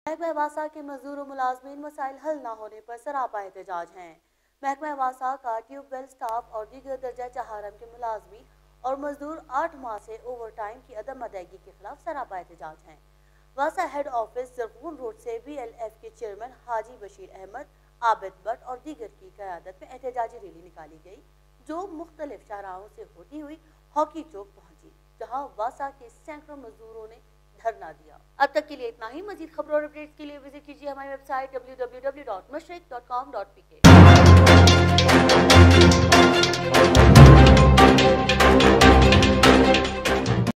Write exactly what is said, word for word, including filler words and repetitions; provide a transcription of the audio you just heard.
महकमा वासा के मजदूर और मुलाजमीन मसाइल हल न होने पर सरापा एहतजाज हैं। महकमा वासा का ट्यूबवेल स्टाफ और दीगर दर्जा चहारम के मुलाजमीन और मजदूर आठ माह से ओवर टाइम की अदम अदायगी के खिलाफ सरापा एहतजाज हैं। वासा हेड ऑफिस जरगून रोड से बी एल एफ के चेयरमैन हाजी बशीर अहमद, आबिद भट्ट और दीगर की क़यादत में एहतजाजी रैली निकाली गई, जो मुख्तलिफ शाहराहों से होती हुई हॉकी चौक पहुंची, जहां वासा के सैकड़ों मजदूरों ने धरना दिया। अब तक के लिए इतना ही। मजीद खबरों और अपडेट्स के लिए विजिट कीजिए हमारी website W W W dot Mashriq dot com dot P के।